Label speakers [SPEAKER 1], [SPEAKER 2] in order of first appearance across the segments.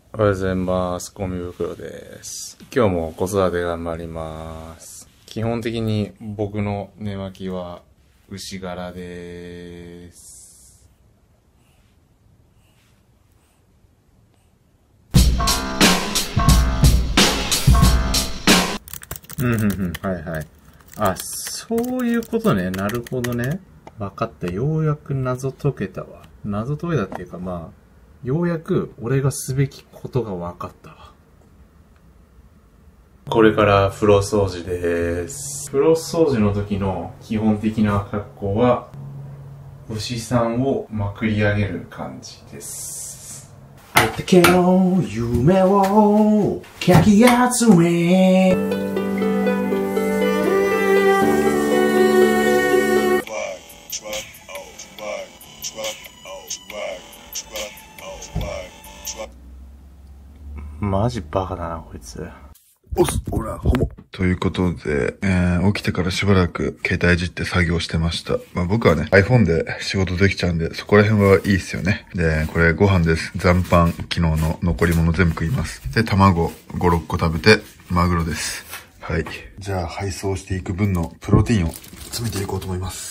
[SPEAKER 1] おはようございます。ゴミ袋です。今日も子育て頑張ります。基本的に僕の寝巻きは牛柄です。はいはい。あ、そういうことね。なるほどね。わかった。ようやく謎解けたわ。謎解けたっていうかようやく俺がすべきことが分かったわ。これから風呂掃除です。風呂掃除の時の基本的な格好は、牛さんをまくり上げる感じです。
[SPEAKER 2] 畑の夢をかき集め
[SPEAKER 1] マジバカだな、こいつ。
[SPEAKER 3] おす、ほら、ホモ。ということで、起きてからしばらく携帯いじって作業してました。僕はね、iPhone で仕事できちゃうんで、そこら辺はいいっすよね。で、これご飯です。残飯、昨日の残り物全部食います。で、卵5、6個食べて、マグロです。はい。じゃあ、配送していく分のプロテインを詰めていこうと思います。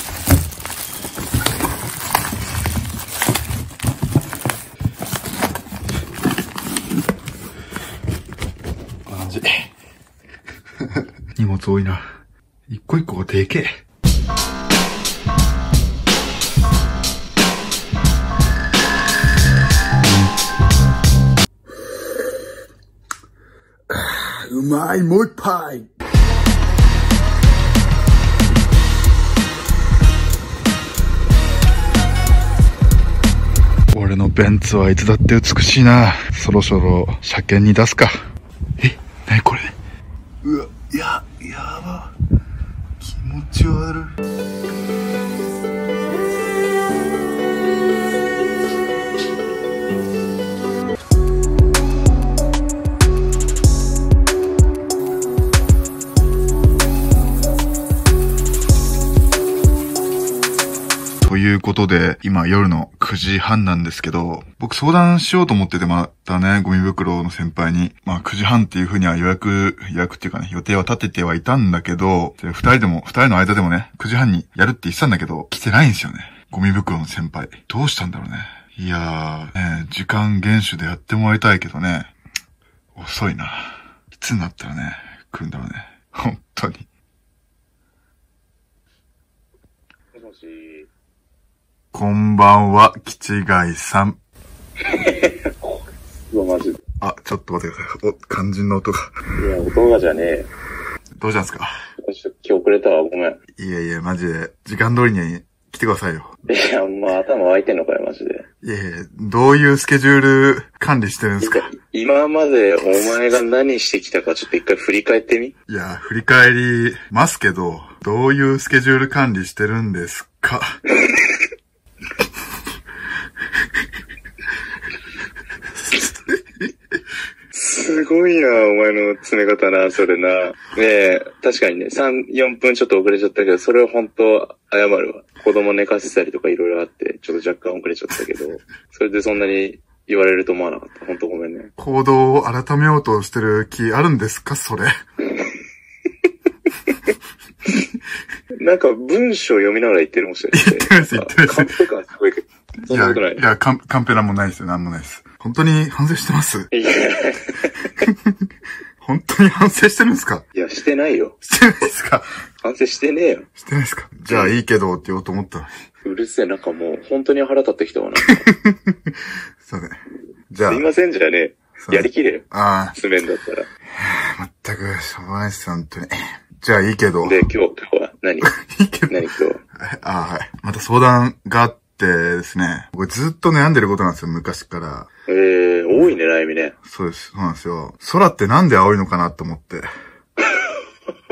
[SPEAKER 3] 荷物多いな。一個一個がでけえ。うまい、もう一杯。俺のベンツはいつだって美しいな。そろそろ車検に出すか。なにこれ。うわ、やば。気持ち悪い。ということで、今夜の9時半なんですけど、僕相談しようと思っててまたね、ゴミ袋の先輩に。9時半っていう風には予約っていうかね、予定は立ててはいたんだけど、二人の間でもね、9時半にやるって言ってたんだけど、来てないんですよね。ゴミ袋の先輩。どうしたんだろうね。いやー、ね、時間厳守でやってもらいたいけどね、遅いな。いつになったらね、来るんだろうね。本当に。
[SPEAKER 4] もしもし。
[SPEAKER 3] こんばんは、キチガイさん。
[SPEAKER 4] うわ、マジで。
[SPEAKER 3] あ、ちょっと待ってください。肝心の音が。
[SPEAKER 4] いや、音がじゃねえ。
[SPEAKER 3] どうしたんですか？
[SPEAKER 4] ちょっと今日遅れたわ、ごめん。
[SPEAKER 3] いや、マジで、時間通りに来てくださいよ。
[SPEAKER 4] いや、もう頭湧いてんのかよ、マジで。
[SPEAKER 3] いや、どういうスケジュール管理してるんですか？
[SPEAKER 4] 今までお前が何してきたかちょっと一回振り返ってみ。
[SPEAKER 3] いや、振り返りますけど、どういうスケジュール管理してるんですか？
[SPEAKER 4] すごいな、お前の詰め方な、それな。ねえ、確かにね、3、4分ちょっと遅れちゃったけど、それは本当謝るわ。子供寝かせたりとかいろいろあって、ちょっと若干遅れちゃったけど、それでそんなに言われると思わなかった。本当ごめんね。
[SPEAKER 3] 行動を改めようとしてる気あるんですか、それ。
[SPEAKER 4] なんか文章読みながら言ってるもんしれない。
[SPEAKER 3] 言ってないです。
[SPEAKER 4] カンペ感すごいけど。そんなことない。
[SPEAKER 3] いや、カンペなんもないですよ。なんもないです。本当に反省してます？
[SPEAKER 4] いや。
[SPEAKER 3] 本当に反省してるんですか？
[SPEAKER 4] いや、してないよ。
[SPEAKER 3] してないですか？
[SPEAKER 4] 反省してねえよ。
[SPEAKER 3] してないですか？じゃあいいけどって言おうと思ったのに。
[SPEAKER 4] うるせえ、なんかもう、本当に腹立ってきたわな。
[SPEAKER 3] すいません。じゃあ。
[SPEAKER 4] すいませんじゃねえ。やりきれよ。
[SPEAKER 3] ああ。
[SPEAKER 4] 詰めんだったら。
[SPEAKER 3] 全く、しょうがないっす、本当に。じゃあいいけど。
[SPEAKER 4] で、今日は何？いいけど。何今日は。
[SPEAKER 3] はい。また相談があってですね。僕ずっと悩んでることなんですよ、昔から。
[SPEAKER 4] 多いね、悩みね。
[SPEAKER 3] そうなんですよ。空ってなんで青いのかなと思って。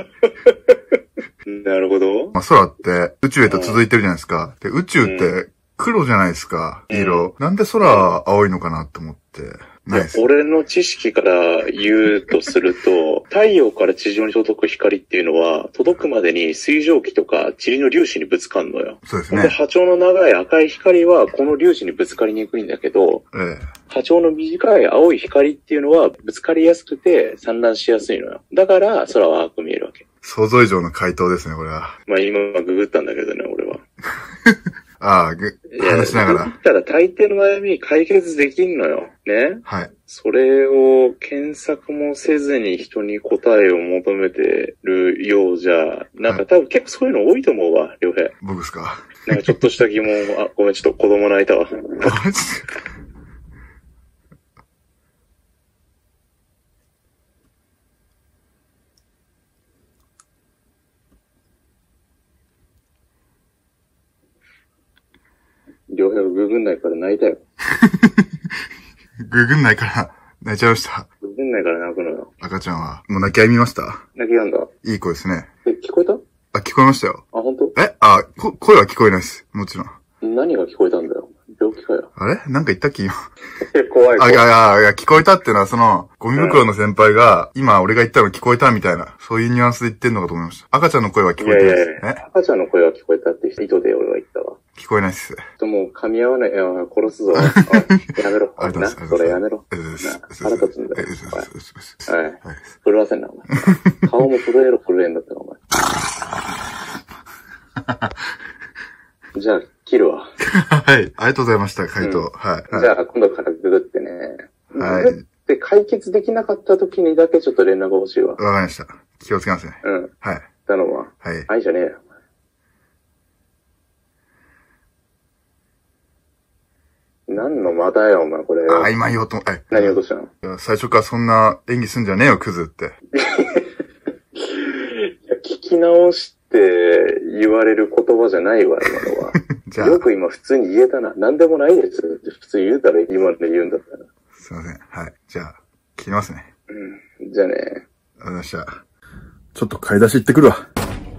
[SPEAKER 4] なるほど。
[SPEAKER 3] 空って宇宙へと続いてるじゃないですか。で、宇宙って黒じゃないですか、色。なんで空青いのかなって思って。
[SPEAKER 4] いや、俺の知識から言うとすると、太陽から地上に届く光っていうのは、届くまでに水蒸気とか塵の粒子にぶつかるのよ。
[SPEAKER 3] そうですね。
[SPEAKER 4] で、波長の長い赤い光は、この粒子にぶつかりにくいんだけど、波長の短い青い光っていうのは、ぶつかりやすくて散乱しやすいのよ。だから、空は青く見えるわけ。
[SPEAKER 3] 想像以上の回答ですね、これは。
[SPEAKER 4] まあ今ググったんだけどね、俺は。
[SPEAKER 3] ああ、話しながら。
[SPEAKER 4] ググったら大抵の悩み解決できんのよ。ね。
[SPEAKER 3] はい。
[SPEAKER 4] それを検索もせずに人に答えを求めてるようじゃ、なんか多分結構そういうの多いと思うわ、良平。
[SPEAKER 3] 僕ですか？
[SPEAKER 4] なんかちょっとした疑問、あ、ごめん、ちょっと子供泣いたわ。良平がググんないから泣いたよ。
[SPEAKER 3] ググんないから泣いちゃいました。
[SPEAKER 4] ググんないから泣くのよ。
[SPEAKER 3] 赤ちゃんは。もう泣き止みました？
[SPEAKER 4] 泣き止んだ。
[SPEAKER 3] いい子ですね。
[SPEAKER 4] 聞こえた？
[SPEAKER 3] あ、聞こえましたよ。
[SPEAKER 4] あ、本当？
[SPEAKER 3] 声は聞こえないです。もちろん。
[SPEAKER 4] 何が聞こえたんだよ。病気かよ。
[SPEAKER 3] あれなんか言ったっけ今。
[SPEAKER 4] 怖い。
[SPEAKER 3] いや、聞こえたっていうのはゴミ袋の先輩が、今俺が言ったの聞こえたみたいな、そういうニュアンスで言ってんのかと思いました。赤ちゃんの声は聞こえてます。
[SPEAKER 4] 赤ちゃんの声は聞こえたって意図で俺は言ったわ。
[SPEAKER 3] 聞こえないっす。
[SPEAKER 4] もう噛み合わない。いや、殺すぞ。やめろ。な、それやめろ。腹立つんだよ。はい。震わせんな、お前。顔も震えんだったら、お前。じゃあ、切るわ。
[SPEAKER 3] はい。ありがとうございました、回答。はい。
[SPEAKER 4] じゃあ、今度からググってね。
[SPEAKER 3] はい。
[SPEAKER 4] ググって解決できなかった時にだけちょっと連絡欲しいわ。
[SPEAKER 3] わかりました。気をつけますね。
[SPEAKER 4] うん。
[SPEAKER 3] はい。
[SPEAKER 4] 頼むわ。
[SPEAKER 3] はい。
[SPEAKER 4] はいじゃねえよ。何の間だよ、お前、これ。
[SPEAKER 3] 今言おうと、
[SPEAKER 4] 何言おうとしたの？
[SPEAKER 3] 最初からそんな演技すんじゃねえよ、クズって。
[SPEAKER 4] 聞き直して言われる言葉じゃないわ、今のは。じゃあよく今普通に言えたな。何でもないですって普通言うたら今ので言うんだったら。
[SPEAKER 3] すいません。はい。じゃあ、切りますね。
[SPEAKER 4] うん。じゃあね。
[SPEAKER 3] ありがとうございました。ちょっと買い出し行ってくるわ。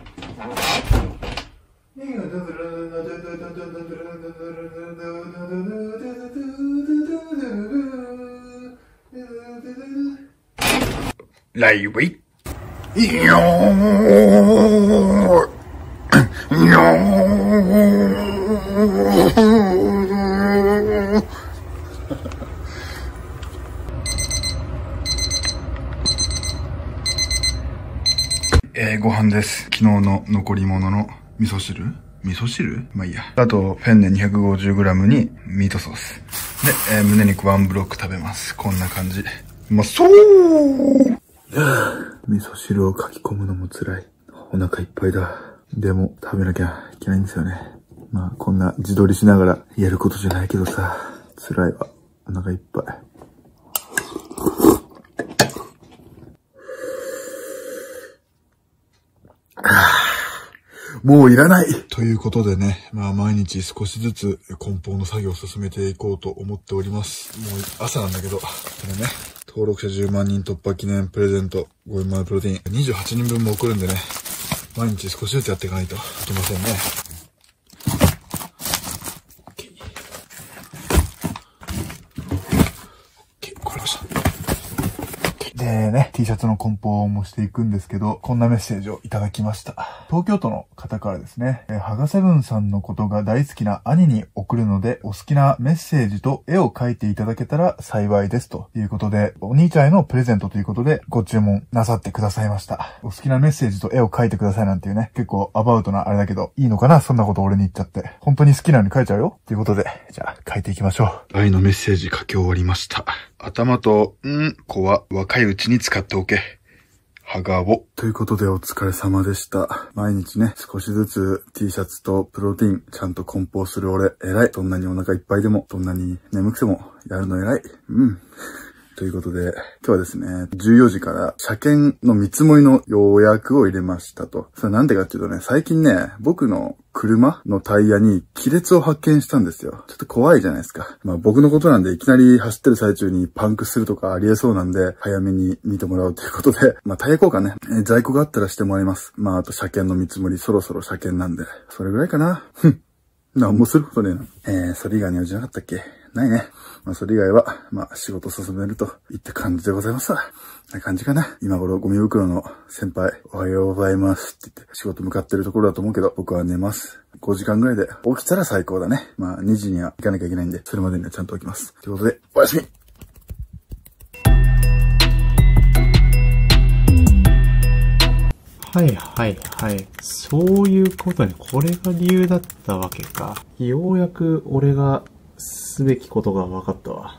[SPEAKER 3] ライブイいよーいよーご飯です。昨日の残り物の味噌汁まあいいや。あと、ペンネ 250g にミートソース。で、胸肉1ブロック食べます。こんな感じ。そう味噌汁をかき込むのも辛い。お腹いっぱいだ。でも、食べなきゃいけないんですよね。まあ、こんな自撮りしながらやることじゃないけどさ、辛いわ。お腹いっぱい。もういらないということでね、まあ毎日少しずつ梱包の作業を進めていこうと思っております。もう朝なんだけど、これね、登録者10万人突破記念プレゼント5円前プロテイン28人分も送るんでね、毎日少しずつやっていかないといけませんね。でね、T シャツの梱包もしていくんですけど、こんなメッセージをいただきました。東京都の方からですね、ハガセブンさんのことが大好きな兄に送るので、お好きなメッセージと絵を描いていただけたら幸いですということで、お兄ちゃんへのプレゼントということでご注文なさってくださいました。お好きなメッセージと絵を描いてくださいなんていうね、結構アバウトなあれだけど、いいのかなそんなこと俺に言っちゃって。本当に好きなのに描いちゃうよということで、じゃあ描いていきましょう。愛のメッセージ書き終わりました。頭と、子は若いうちに使っておけ。ハガを。ということでお疲れ様でした。毎日ね、少しずつ T シャツとプロテインちゃんと梱包する俺、偉い。どんなにお腹いっぱいでも、どんなに眠くても、やるの偉い。ということで、今日はですね、14時から車検の見積もりの予約を入れましたと。それなんでかっていうとね、最近ね、僕の車のタイヤに亀裂を発見したんですよ。ちょっと怖いじゃないですか。まあ僕のことなんでいきなり走ってる最中にパンクするとかありえそうなんで、早めに見てもらおうということで、まあタイヤ交換ね、在庫があったらしてもらいます。まああと車検の見積もり、そろそろ車検なんで、それぐらいかな。 なんもすることねえな。それ以外に用事なかったっけ？ないね。まあそれ以外は、まあ仕事進めるといった感じでございますわ。な感じかな。今頃ゴミ袋の先輩、おはようございますって言って仕事向かってるところだと思うけど、僕は寝ます。5時間ぐらいで起きたら最高だね。まあ2時には行かなきゃいけないんで、それまでにはちゃんと起きます。ということで、おやすみ。
[SPEAKER 1] はいはいはい。そういうことね。これが理由だったわけか。ようやく俺がすべきことが分かったわ。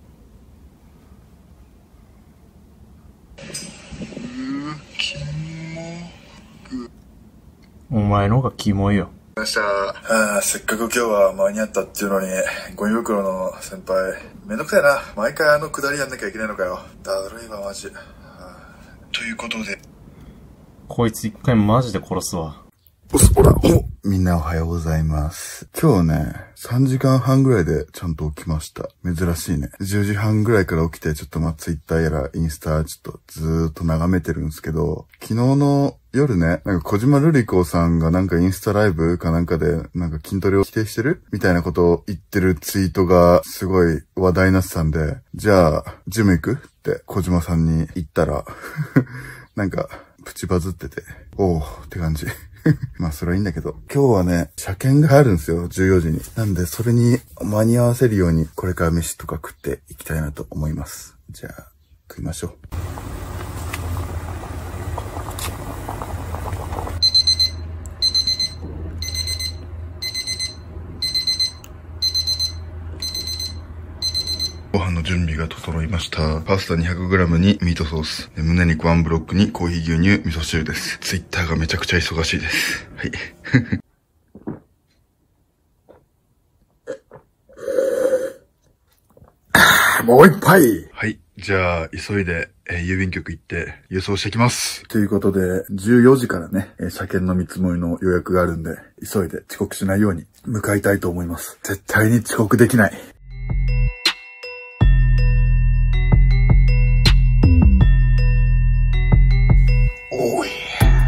[SPEAKER 1] お前の方がキモいよ。
[SPEAKER 3] せっかく今日は間に合ったっていうのに、ゴミ袋の先輩、めんどくさいな。毎回あのくだりやんなきゃいけないのかよ。だるいわ、マジ。ということで。
[SPEAKER 1] こいつ一回マジで殺すわ。
[SPEAKER 3] みんなおはようございます。今日ね、3時間半ぐらいでちゃんと起きました。珍しいね。10時半ぐらいから起きて、ちょっとツイッターやらインスタちょっとずーっと眺めてるんですけど、昨日の夜ね、なんか小島瑠璃子さんがなんかインスタライブかなんかで、なんか筋トレを否定してるみたいなことを言ってるツイートがすごい話題になってたんで、じゃあ、ジム行くって小島さんに言ったら、なんか、プチバズってて、おーって感じ。まあそれはいいんだけど、今日はね、車検があるんですよ、14時に。なんでそれに間に合わせるように、これから飯とか食っていきたいなと思います。じゃあ、食いましょう。ご飯の準備が整いました。パスタ 200g にミートソース。胸肉1ブロックにコーヒー牛乳、味噌汁です。ツイッターがめちゃくちゃ忙しいです。はい。もう一杯。はい。じゃあ、急いで、郵便局行って郵送してきます。ということで、14時からね、車検の見積もりの予約があるんで、急いで遅刻しないように向かいたいと思います。絶対に遅刻できない。おい。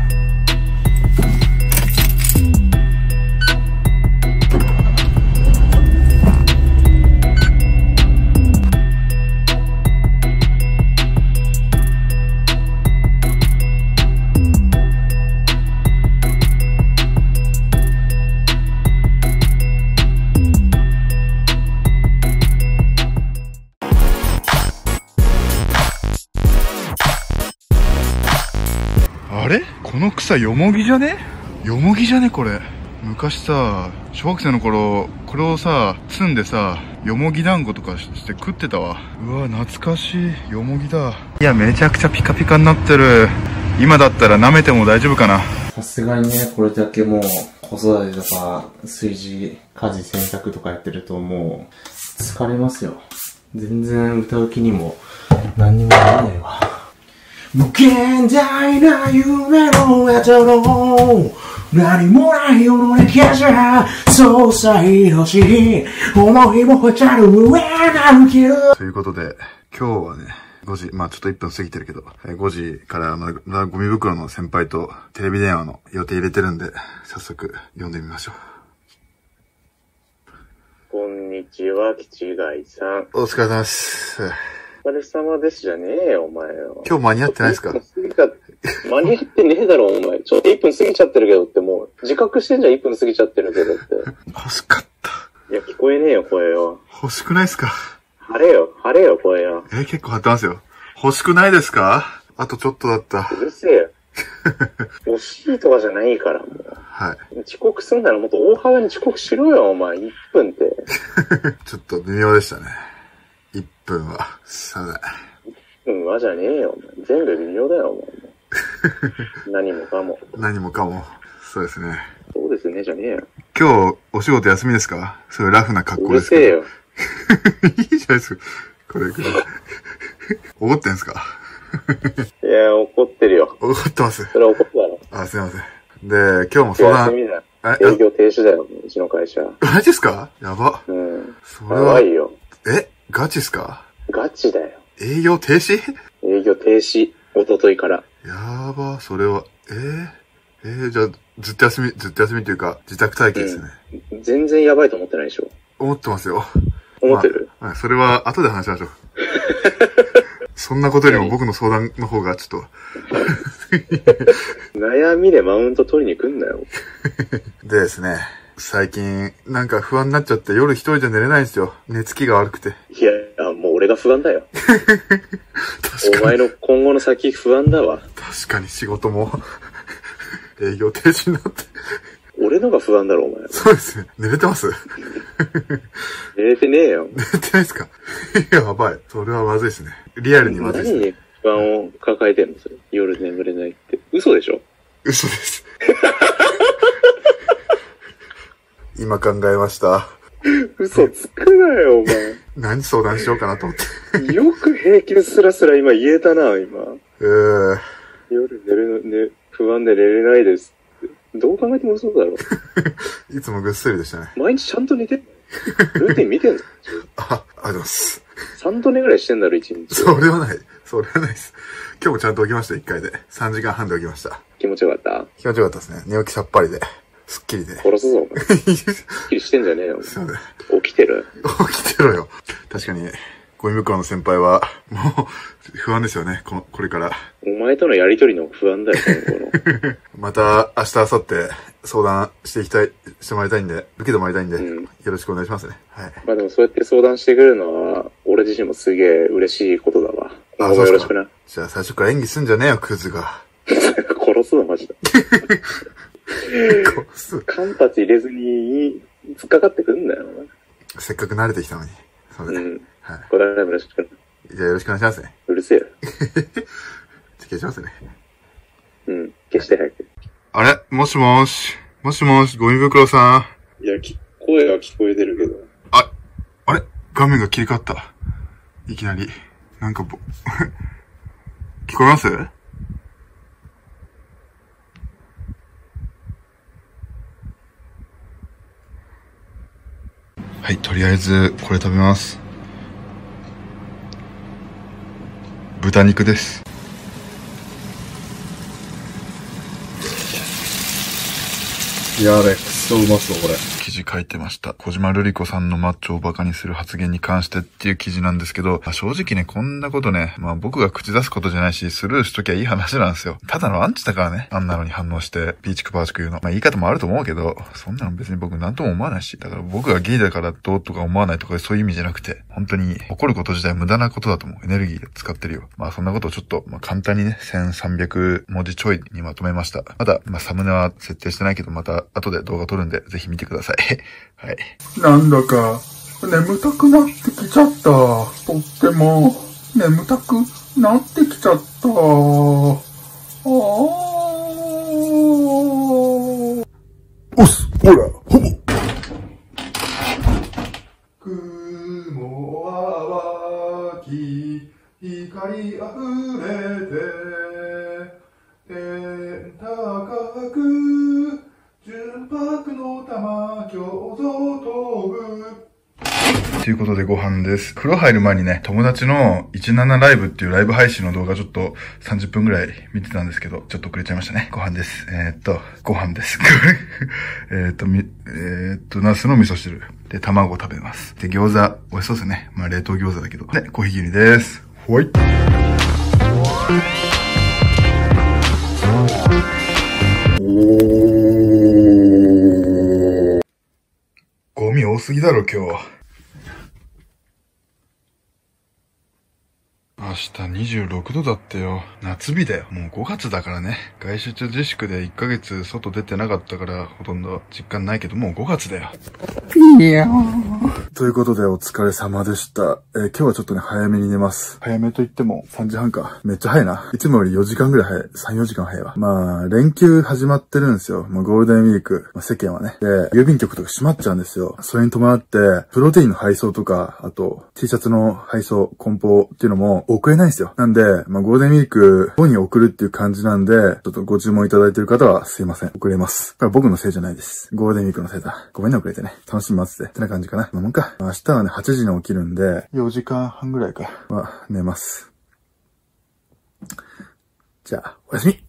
[SPEAKER 3] あれ？この草よもぎじゃね？よもぎじゃねこれ。昔さ、小学生の頃、これをさ、摘んでさ、よもぎ団子とかして食ってたわ。うわ、懐かしい。よもぎだ。いや、めちゃくちゃピカピカになってる。今だったら舐めても大丈夫かな。
[SPEAKER 1] さすがにね、これだけもう、子育てとか、炊事、家事、洗濯とかやってるともう、疲れますよ。全然歌う気にも、何にもならないわ。
[SPEAKER 2] 無限大な夢の後の何もない世の中じゃそうさえ欲しいこの日も蛍る上なるけど。
[SPEAKER 3] ということで、今日はね、5時、まあちょっと1分過ぎてるけど、5時からゴミ袋の先輩とテレビ電話の予定入れてるんで、早速読んでみましょう。
[SPEAKER 4] こんにちは、キチガイさん。
[SPEAKER 3] お疲れ様です。
[SPEAKER 4] お疲れ様ですじゃねえよ、お前よ。
[SPEAKER 3] 今日間に合ってないですか？
[SPEAKER 4] 間に合ってねえだろ、お前。ちょっと1分過ぎちゃってるけどってもう、自覚してんじゃん、1分過ぎちゃってるけどって。
[SPEAKER 3] 欲しかった。
[SPEAKER 4] いや、聞こえねえよ、声よ。
[SPEAKER 3] 欲しくないですか？
[SPEAKER 4] 晴れよ、声よ。
[SPEAKER 3] 結構張ってますよ。欲しくないですか？あとちょっとだった。
[SPEAKER 4] うるせえよ。惜しいとかじゃないから、もう。
[SPEAKER 3] はい。
[SPEAKER 4] 遅刻すんならもっと大幅に遅刻しろよ、お前。1分って。
[SPEAKER 3] ちょっと微妙でしたね。1分は。さだ。
[SPEAKER 4] 1分はじゃねえよ、お前。全部微妙だよ、お前。何もかも。
[SPEAKER 3] 何もかも。そうですね。
[SPEAKER 4] そうですね、じゃねえよ。
[SPEAKER 3] 今日、お仕事休みですか？そういうラフな格好ですけど。
[SPEAKER 4] うるせえよ。
[SPEAKER 3] いいじゃないですか。これ。怒ってんすか？
[SPEAKER 4] いや、怒ってるよ。
[SPEAKER 3] 怒ってます。
[SPEAKER 4] それは怒ってたろ。
[SPEAKER 3] あ、すいません。で、今日も相談。
[SPEAKER 4] 休みだ。営業停止だよ、うちの会社。
[SPEAKER 3] マジっすか？やば。
[SPEAKER 4] うん。
[SPEAKER 3] それは。
[SPEAKER 4] やばいよ。
[SPEAKER 3] ガチっすか？
[SPEAKER 4] ガチだよ。
[SPEAKER 3] 営業停止？
[SPEAKER 4] 営業停止。一昨日から。
[SPEAKER 3] やば、それは。じゃあ、 ずっと休みっていうか、自宅待機ですね。
[SPEAKER 4] 全然やばいと思ってないでしょ。
[SPEAKER 3] 思ってますよ。
[SPEAKER 4] 思ってる？
[SPEAKER 3] はい、それは後で話しましょう。そんなことよりも僕の相談の方がちょっと。
[SPEAKER 4] 悩みでマウント取りに来んなよ。
[SPEAKER 3] でですね、最近なんか不安になっちゃって夜一人で寝れないんですよ。寝つきが悪くて。
[SPEAKER 4] いや、もう俺が不安だよ。
[SPEAKER 3] 確かに。
[SPEAKER 4] お前の今後の先不安だわ。
[SPEAKER 3] 確かに仕事も営業停止になって。
[SPEAKER 4] 俺のが不安だろ、お前。
[SPEAKER 3] そうですね。寝れてます？
[SPEAKER 4] 寝れてねえよ。
[SPEAKER 3] 寝れてないですか？やばい。それはまずいですね。リアルにまずいですね。
[SPEAKER 4] 何に不安を抱えてんのそれ。夜眠れないって。嘘でしょ？
[SPEAKER 3] 嘘です。今考えました。
[SPEAKER 4] 嘘つくなよ、お前。
[SPEAKER 3] 何相談しようかなと思って。
[SPEAKER 4] よく平気ですらすら今言えたな、今。夜不安で寝れないですって。どう考えても嘘だろ。
[SPEAKER 3] いつもぐっすりでしたね。
[SPEAKER 4] 毎日ちゃんと寝てんの？ルーティン見てんの？
[SPEAKER 3] ありがとうございます。
[SPEAKER 4] 3度寝ぐらいしてんだろ、1日。
[SPEAKER 3] それはない。それはないです。今日もちゃんと起きました、1回で。3時間半で起きました。
[SPEAKER 4] 気持ちよかった？
[SPEAKER 3] 気持ちよかったですね。寝起きさっぱりで。すっきりで。
[SPEAKER 4] 殺すぞ、お前。すっきりしてんじゃねえよ。
[SPEAKER 3] すいません。
[SPEAKER 4] 起きてる？
[SPEAKER 3] 起きてろよ。確かに、ゴミ袋の先輩は、もう、不安ですよね、これから。
[SPEAKER 4] お前とのやりとりの不安だよ、今後の。
[SPEAKER 3] また、明日、明後日、相談してもらいたいんで、受けてもらいたいんで、よろしくお願いしますね。はい。
[SPEAKER 4] まあでもそうやって相談してくるのは、俺自身もすげえ嬉しいことだわ。
[SPEAKER 3] あ、
[SPEAKER 4] よろしくな。
[SPEAKER 3] じゃあ最初から演技すんじゃねえよ、クズが。
[SPEAKER 4] 殺すの、マジで。カンパチ入れずに、突っかかってくんだよ、お前。
[SPEAKER 3] せっかく慣れてきたのに。そうだね。はい。
[SPEAKER 4] これからもよろしくな。
[SPEAKER 3] じゃあよろしくお願いしますね。
[SPEAKER 4] うるせえよ。
[SPEAKER 3] 消しますね。
[SPEAKER 4] 消して早く。
[SPEAKER 3] あれもしもし。もしもし、ゴミ袋さ
[SPEAKER 4] ん。いや、声は聞こえてるけど。
[SPEAKER 3] あれ画面が切り替わった。いきなり。なんか聞こえます？はい、とりあえず、これ食べます。豚肉です。
[SPEAKER 1] やべ、くそうまそう、これ。
[SPEAKER 3] 記事書いてました。小島瑠璃子さんのマッチョをバカにする発言に関してっていう記事なんですけど、正直ね、こんなことね、僕が口出すことじゃないし、スルーしときゃいい話なんですよ。ただのアンチだからね、あんなのに反応して、ピーチクパーチク言うの。言い方もあると思うけど、そんなの別に僕なんとも思わないし、だから僕がゲイだからどうとか思わないとかそういう意味じゃなくて、本当に怒ること自体無駄なことだと思う。エネルギー使ってるよ。そんなことをちょっと、簡単にね、1300文字ちょいにまとめました。まだ、サムネは設定してないけど、また後で動画撮るんで、ぜひ見てください。はい。
[SPEAKER 2] なんだか、眠たくなってきちゃった。とっても、眠たくなってきちゃった。おっす、ほら、ほぼ。雲は湧き、光あふれて、天高く、純白の玉、共同飛ぶ。
[SPEAKER 3] ということでご飯です。風呂入る前にね、友達の17ライブっていうライブ配信の動画ちょっと30分ぐらい見てたんですけど、ちょっと遅れちゃいましたね。ご飯です。ご飯です。ナスの味噌汁。で、卵を食べます。で、餃子、美味しそうですね。冷凍餃子だけど。で、コーヒー切りです。ほい。ゴミ多すぎだろ、今日。明日26度だってよ。夏日だよ。もう5月だからね。外出自粛で1ヶ月外出てなかったからほとんど実感ないけど、もう5月だよ。
[SPEAKER 2] いやー。
[SPEAKER 3] ということでお疲れ様でした。今日はちょっとね、早めに寝ます。早めと言っても3時半か。めっちゃ早いな。いつもより4時間ぐらい早い。3、4時間早いわ。連休始まってるんですよ。ゴールデンウィーク。世間はね。で、郵便局とか閉まっちゃうんですよ。それに伴って、プロテインの配送とか、あと、T シャツの配送、梱包っていうのも送れないんですよ。なんで、ゴールデンウィーク後に送るっていう感じなんで、ちょっとご注文いただいてる方はすいません。遅れます。これは僕のせいじゃないです。ゴールデンウィークのせいだ。ごめんね、遅れてね。楽しみ待ってて。ってな感じかな。こんなもんか。明日はね、8時に起きるんで、4時間半ぐらいか。寝ます。じゃあ、おやすみ。